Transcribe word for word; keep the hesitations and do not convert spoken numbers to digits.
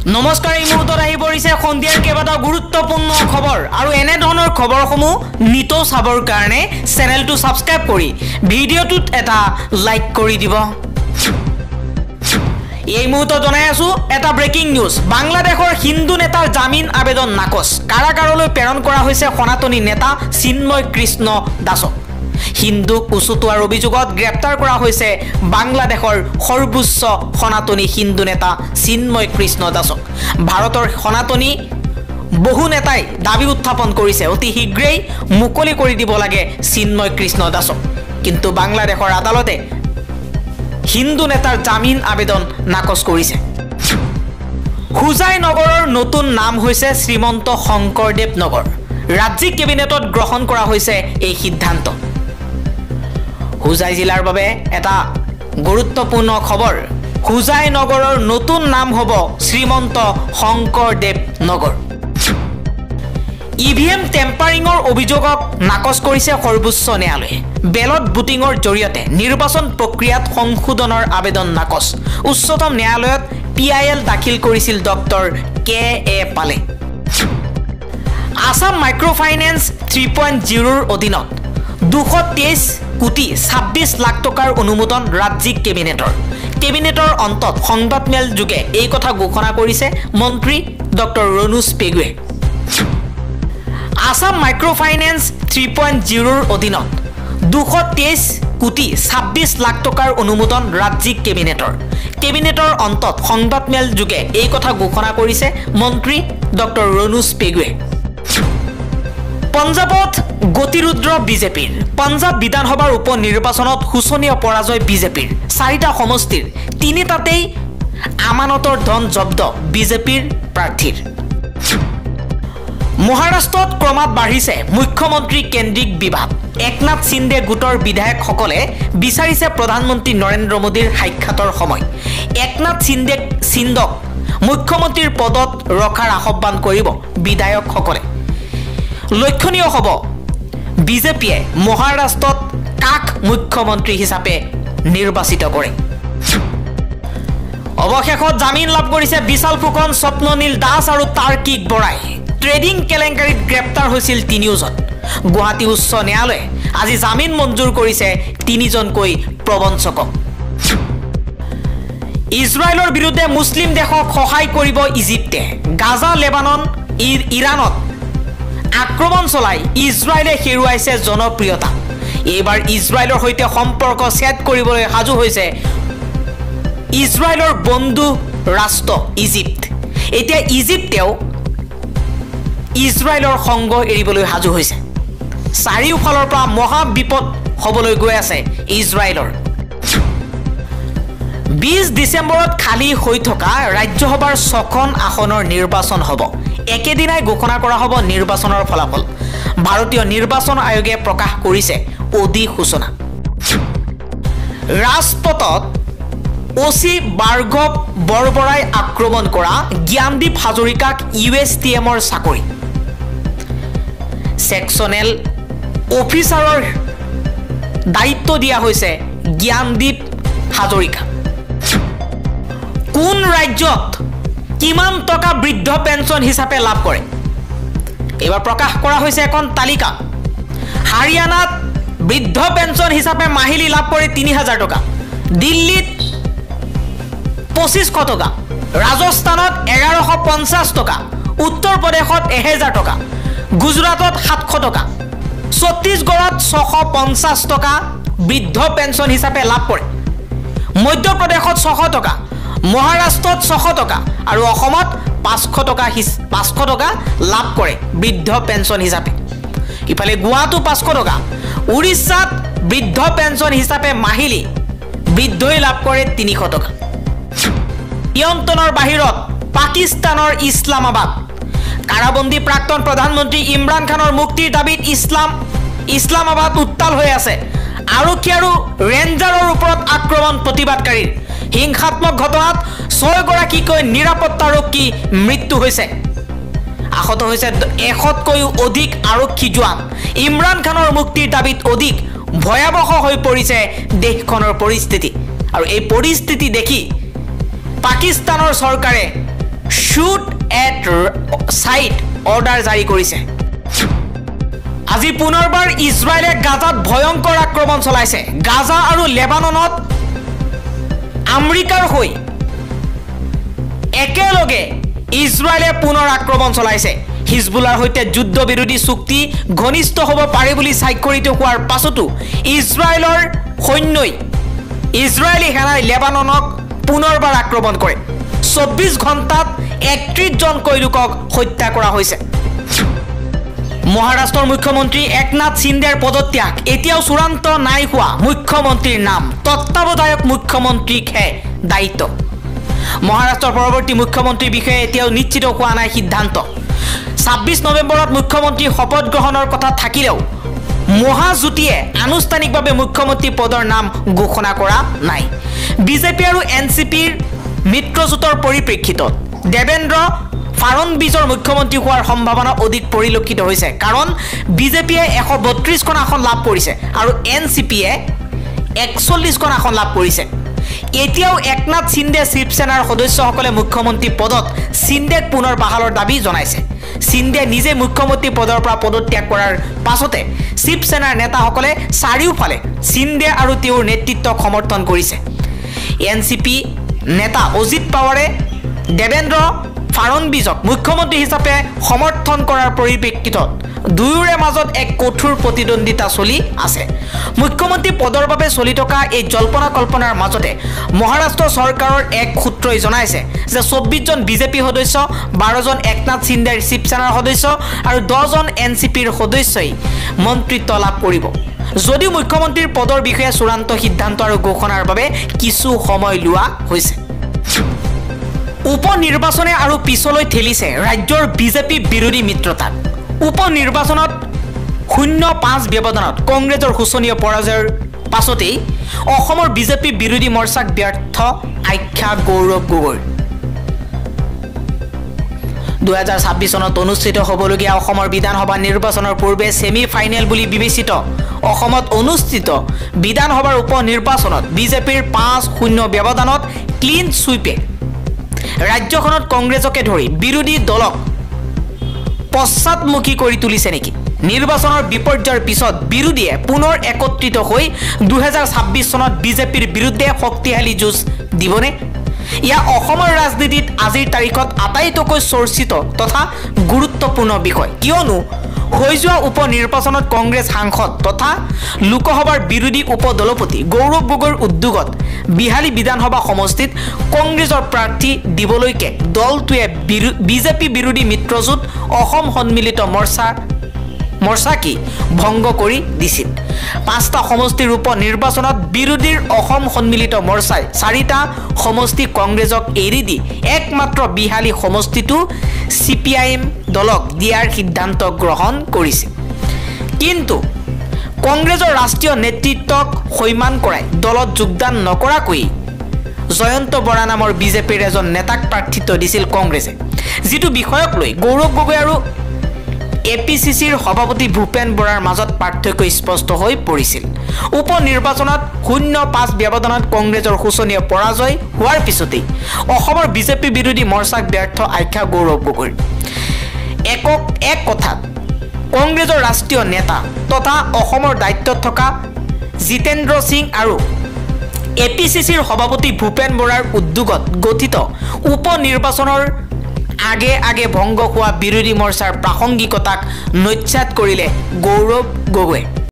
নমস্কাৰ এই মুহূৰ্তত আহি পৰিছে সন্ধিয়াৰ কেইবাটাও গুৰুত্বপূৰ্ণ খবৰ আৰু এনে ধৰণৰ খবৰসমূহ নিত চাবৰ কাৰণে চেনেলটো সাবস্ক্ৰাইব কৰি ভিডিঅ'টোত এটা লাইক কৰি দিব এই মুহূৰ্তত জনাই আছো এটা ব্ৰেকিং নিউজ বাংলাদেশৰ হিন্দু নেতাৰ জামিন আবেদন নাকচ কাৰাগাৰলৈ প্ৰেৰণ কৰা হৈছে সনাতনী নেতা চিন্ময় কৃষ্ণ দাসক হিন্দু কুচুটোৱাৰ অভিযোগত গ্ৰেপ্তাৰ কৰা হৈছে বাংলাদেশৰ সৰ্বোচ্চ সনাতনী হিন্দু নেতা চিন্ময় কৃষ্ণ দাসক ভাৰতৰ সনাতনী বহু নেতাই দাবী উত্থাপন কৰিছে অতি শীঘ্ৰেই মুকলি কৰি দিব লাগে চিন্ময় কৃষ্ণ দাসক কিন্তু বাংলাদেশৰ আদালতে হিন্দু নেতাৰ জামিন আবেদন নাকচ কৰিছে হুজাই নগৰৰ নতুন নাম হৈছে শ্ৰীমন্ত শংকৰদেৱ নগৰ ৰাজ্যিক কেবিনেটত গ্ৰহণ কৰা হৈছে এই সিদ্ধান্ত হুজাই জিলাৰ বাবে এটা গুৰুত্বপূৰ্ণ খবৰ হুজাই নগৰৰ নতুন নাম হ'ব শ্ৰীমন্ত শংকৰদেৱ নগৰ ইভিএম টেম্পাৰিঙৰ অভিযোগক নাকচ কৰিছে সৰ্বোচ্চ ন্যায়ালয়ে বেলট বুটিঙৰ জৰিয়তে নিৰ্বাচন প্ৰক্ৰিয়াত সংশোধনৰ আবেদন নাকচ উচ্চতম ন্যায়ালয়ত পিআইএল দাখিল কৰিছিল ডক্টৰ কে এ পালে Assam microfinance three point zero' ৰ অধীনত দুশ তেইছ কোটি ছাব্বিছ লাখ টকাৰ অনুমোদন ৰাজ্যিক কেবিনেটৰ কেবিনেটৰ অন্তত সংবাদমেল যোগে এই কথা ঘোষণা কৰিছে মন্ত্ৰী ডক্টৰ ৰণোজ পেগুৱে Assam microfinance three point zero' ৰ অধীনত দুশ তেইছ কোটি ছাব্বিছ লাখ টকাৰ অনুমোদন ৰাজ্যিক কেবিনেটৰ কেবিনেটৰ অন্তত সংবাদমেল যোগে এই কথা ঘোষণা কৰিছে মন্ত্ৰী ডক্টৰ ৰণোজ পেগুৱে পঞ্জাবত গতিৰুদ্ৰ বিজেপিৰ পঞ্জাব বিধানসভাৰ উপ নিৰ্বাচনত শোচনীয় পৰাজয় বিজেপিৰ চাৰিটা সমষ্টিৰ তিনিটাতেই আমানতৰ ধন জব্দ বিজেপিৰ প্ৰাৰ্থীৰ মহাৰাষ্ট্ৰত ক্ৰমাৎ বাঢ়িছে মুখ্যমন্ত্ৰী কেন্দ্ৰিক বিবাদ একনাথ সিন্ধে গোটৰ বিধায়কসকলে বিচাৰিছে প্ৰধানমন্ত্ৰী নৰেন্দ্ৰ মোদীৰ সাক্ষাতৰ সময় একনাথ সিন্ধে সিন্ধক মুখ্যমন্ত্ৰীৰ পদত ৰখাৰ আহ্বান কৰিব বিধায়কসকলে লক্ষণীয় হ'ব বিজেপিয়ে মহাৰাষ্ট্ৰত কাক মুখ্যমন্ত্ৰী হিচাপে নিৰ্বাচিত কৰে অৱশেষত জামিন লাভ কৰিছে বিশাল ফুকন স্বপ্ননীল দাস আৰু তাৰ্কিক বৰাই ট্ৰেডিং কেলেংকাৰীত গ্ৰেপ্তাৰ হৈছিল তিনিওজন গুৱাহাটী উচ্চ ন্যায়ালয়ে আজি জামিন মঞ্জুৰ কৰিছে তিনিজনকৈ প্ৰবঞ্চকক ইজৰাইলৰ বিৰুদ্ধে মুছলিম দেশক সহায় কৰিব ইজিপ্তে গাজা লেবানন ইৰাণত আক্ৰমণ চলাই ইজৰাইলে হেৰুৱাইছে জনপ্ৰিয়তা এইবাৰ ইজৰাইলৰ সৈতে সম্পৰ্ক ছেদ কৰিবলৈ সাজু হৈছে ইজৰাইলৰ বন্ধু ৰাষ্ট্ৰ ইজিপ্ত এতিয়া ইজিপ্তেও ইজৰাইলৰ সংগ এৰিবলৈ সাজু হৈছে চাৰিওফালৰ পৰা মহা বিপদ হ'বলৈ গৈ আছে ইজৰাইলৰ বিশ ডিচেম্বৰত খালী হৈ থকা ৰাজ্যসভাৰ ছখন আসনৰ নিৰ্বাচন হ'ব একেদিনাই ঘোষণা কৰা হ'ব নিৰ্বাচনৰ ফলাফল ভাৰতীয় নিৰ্বাচন আয়োগে প্ৰকাশ কৰিছে অধিসূচনা ৰাজপথত ওচি বাৰ্গৱ বৰবৰাই আক্ৰমণ কৰা জ্ঞানদীপ হাজৰিকাক ইউ এছ টি এমৰ চাকৰি সেকচনেল অফিচাৰৰ দায়িত্ব দিয়া হৈছে জ্ঞানদীপ হাজৰিকা কোন ৰাজ্যত কিমান টকা বৃদ্ধ পেঞ্চন হিচাপে লাভ কৰে এবাৰ প্ৰকাশ কৰা হৈছে এখন তালিকা হাৰিয়ানাত বৃদ্ধ পেঞ্চন হিচাপে মাহিলী লাভ কৰে তিনি হাজাৰ টকা দিল্লীত পঁচিছশ টকা ৰাজস্থানত এঘাৰশ পঞ্চাছ টকা উত্তৰ প্ৰদেশত এহেজাৰ টকা গুজৰাটত সাতশ টকা ছত্তীশগড়ত ছশ পঞ্চাছ টকা বৃদ্ধ পেঞ্চন হিচাপে লাভ কৰে মধ্যপ্ৰদেশত ছশ টকা মহাৰাষ্ট্ৰত ছশ টকা আৰু অসমত পাঁচশ টকা পাঁচশ টকা লাভ কৰে বৃদ্ধ পেঞ্চন হিচাপে ইফালে গোৱাতো পাঁচশ টকা উৰিষ্যাত বৃদ্ধ পেঞ্চন হিচাপে মাহিলী বৃদ্ধই লাভ কৰে তিনিশ টকা নিয়ন্ত্ৰণৰ বাহিৰত পাকিস্তানৰ ইছলামাবাদ কাৰাবন্দী প্ৰাক্তন প্ৰধানমন্ত্ৰী ইমৰান খানৰ মুক্তিৰ দাবীত ইছলাম ইছলামাবাদ উত্তাল হৈ আছে আৰক্ষী আৰু ৰেঞ্জাৰৰ ওপৰত আক্ৰমণ প্ৰতিবাদকাৰীৰ হিংসাত্মক ঘটনাত ছয়গৰাকীকৈ নিৰাপত্তাৰক্ষী মৃত্যু হৈছে আহত হৈছে এশতকৈও অধিক আৰক্ষী জোৱান ইমৰান খানৰ মুক্তিৰ দাবীত অধিক ভয়াৱহ হৈ পৰিছে দেশখনৰ পৰিস্থিতি আৰু এই পৰিস্থিতি দেখি পাকিস্তানৰ চৰকাৰে শ্বুট এট সাইট অৰ্ডাৰ জাৰি কৰিছে। আজি পুনৰবাৰ ইজৰাইলে গাজাত ভয়ংকৰ আক্ৰমণ চলাইছে। গাজা আৰু লেবাননত আমেৰিকাৰ হৈ একেলগে ইজৰাইলে পুনৰ আক্ৰমণ চলাইছে। হিজবুলাৰ সৈতে যুদ্ধ বিৰোধী চুক্তি ঘনিষ্ঠ হ'ব পাৰে বুলি স্বাক্ষৰিত হোৱাৰ পাছতো ইজৰাইলৰ সৈন্যই ইজৰাইলী সেনাই লেবাননক পুনৰবাৰ আক্ৰমণ কৰে। চৌব্বিছ ঘণ্টাত একত্ৰিশ জনকৈ লোকক হত্যা কৰা হৈছে। মহাৰাষ্ট্ৰৰ মুখ্যমন্ত্ৰী একনাথ সিন্দেৰ পদত্যাগ এতিয়াও চূড়ান্ত নাই হোৱা। মুখ্যমন্ত্ৰীৰ নাম তত্ত্বাৱধায়ক মুখ্যমন্ত্ৰীকহে দায়িত্ব। মহাৰাষ্ট্ৰৰ পৰৱৰ্তী মুখ্যমন্ত্ৰীৰ বিষয়ে এতিয়াও নিশ্চিত হোৱা নাই সিদ্ধান্ত। ছাব্বিছ নৱেম্বৰত মুখ্যমন্ত্ৰী শপত গ্ৰহণৰ কথা থাকিলেও মহাজোঁটীয়ে আনুষ্ঠানিকভাৱে মুখ্যমন্ত্ৰী পদৰ নাম ঘোষণা কৰা নাই। বিজেপি আৰু এন চি পিৰ মিত্ৰজোঁটৰ পৰিপ্ৰেক্ষিতত দেৱেন্দ্ৰ ফাড়নবিছৰ মুখ্যমন্ত্ৰী হোৱাৰ সম্ভাৱনা অধিক পৰিলক্ষিত হৈছে। কাৰণ বিজেপিয়ে এশ বত্ৰিছখন আসন লাভ কৰিছে আৰু এন চি পিয়ে একচল্লিছখন আসন লাভ কৰিছে। এতিয়াও একনাথ সিন্দে শিৱসেনাৰ সদস্যসকলে মুখ্যমন্ত্ৰী পদত সিন্দেক পুনৰ বাহালৰ দাবী জনাইছে। সিন্দে নিজে মুখ্যমন্ত্ৰী পদৰ পৰা পদত্যাগ কৰাৰ পাছতে শিৱসেনাৰ নেতাসকলে চাৰিওফালে সিন্দে আৰু তেওঁৰ নেতৃত্বক সমৰ্থন কৰিছে। এন চি পি নেতা অজিত পাৱাৰে দেৱেন্দ্ৰ ফাড়নবিছক মুখ্যমন্ত্ৰী হিচাপে সমৰ্থন কৰাৰ পৰিপ্ৰেক্ষিতত দুয়োৰে মাজত এক কঠোৰ প্ৰতিদ্বন্দ্বিতা চলি আছে। মুখ্যমন্ত্ৰী পদৰ বাবে চলি থকা এই জল্পনা কল্পনাৰ মাজতে মহাৰাষ্ট্ৰ চৰকাৰৰ এক সূত্ৰই জনাইছে যে চৌব্বিছজন বিজেপি সদস্য, বাৰজন একনাথ সিন্দেৰ শিৱসেনাৰ সদস্য আৰু দহজন এন চি পিৰ সদস্যই মন্ত্ৰিত্ব লাভ কৰিব। যদিও মুখ্যমন্ত্ৰীৰ পদৰ বিষয়ে চূড়ান্ত সিদ্ধান্ত আৰু ঘোষণাৰ বাবে কিছু সময় লোৱা হৈছে। উপ নিৰ্বাচনে আৰু পিছলৈ ঠেলিছে ৰাজ্যৰ বিজেপি বিৰোধী মিত্ৰতাক। উপ নিৰ্বাচনত শূন্য পাঁচ ব্যৱধানত কংগ্ৰেছৰ শোচনীয় পৰাজয়ৰ পাছতেই অসমৰ বিজেপি বিৰোধী মৰ্চাক ব্যৰ্থ আখ্যা গৌৰৱ গগৈৰ। দুহেজাৰ ছাব্বিছ চনত অনুষ্ঠিত হ'বলগীয়া অসমৰ বিধানসভা নিৰ্বাচনৰ পূৰ্বে ছেমি ফাইনেল বুলি বিবেচিত অসমত অনুষ্ঠিত বিধানসভাৰ উপ নিৰ্বাচনত বিজেপিৰ পাঁচ শূন্য ব্যৱধানত ক্লিন ছুইপে ৰাজ্যখনত কংগ্ৰেছকে ধৰি বিৰোধী দলক পশ্চাদমুখী কৰি তুলিছে নেকি? নিৰ্বাচনৰ বিপৰ্যয়ৰ পিছত বিৰোধীয়ে পুনৰ একত্ৰিত হৈ দুহেজাৰ ছাব্বিছ চনত বিজেপিৰ বিৰুদ্ধে শক্তিশালী যুঁজ দিবনে? ইয়া অসমৰ ৰাজনীতিত আজিৰ তাৰিখত আটাইতকৈ চৰ্চিত তথা গুৰুত্বপূৰ্ণ বিষয়। কিয়নো হৈ যোৱা উপ নিৰ্বাচনত কংগ্ৰেছ সাংসদ তথা লোকসভাৰ বিৰোধী উপ দলপতি গৌৰৱ গগৈৰ উদ্যোগত বিহালী বিধানসভা সমষ্টিত কংগ্ৰেছৰ প্ৰাৰ্থী দিবলৈকে দলটোৱে বিজেপি বিৰোধী মিত্ৰজোঁট অসম সন্মিলিত মৰ্চা মৰ্চাকি ভংগ কৰি দিছিল। পাঁচটা সমষ্টিৰ উপ নিৰ্বাচনত বিৰোধীৰ অসম সন্মিলিত মৰ্চাই চাৰিটা সমষ্টি কংগ্ৰেছক এৰি দি একমাত্ৰ বিহালী সমষ্টিটো চি পি আই এম দলক দিয়াৰ সিদ্ধান্ত গ্ৰহণ কৰিছে। কিন্তু কংগ্ৰেছৰ ৰাষ্ট্ৰীয় নেতৃত্বক সৈমান কৰাই দলত যোগদান নকৰাকৈ জয়ন্ত বৰা নামৰ বিজেপিৰ এজন নেতাক প্ৰাৰ্থিত্ব দিছিল কংগ্ৰেছে, যিটো বিষয়ক লৈ গৌৰৱ গগৈ আৰু এ পি চি চিৰ সভাপতি ভূপেন বৰাৰ মাজত পাৰ্থক্য স্পষ্ট হৈ পৰিছিল। উপ নিৰ্বাচনত শূন্য পাঁচ ব্যৱধানত কংগ্ৰেছৰ শোচনীয় পৰাজয় হোৱাৰ পিছতেই অসমৰ বিজেপি বিৰোধী মৰ্চাক ব্যৰ্থ আখ্যা গৌৰৱ গগৈৰ। একক এক কথাত কংগ্ৰেছৰ ৰাষ্ট্ৰীয় নেতা তথা অসমৰ দায়িত্বত থকা জিতেন্দ্ৰ সিং আৰু এ পি চি চিৰ সভাপতি ভূপেন বৰাৰ উদ্যোগত গঠিত উপ নিৰ্বাচনৰ আগে আগে ভংগ হোৱা বিৰোধী মৰ্চাৰ প্ৰাসংগিকতাক নস্যাৎ কৰিলে গৌৰৱ গগৈয়ে।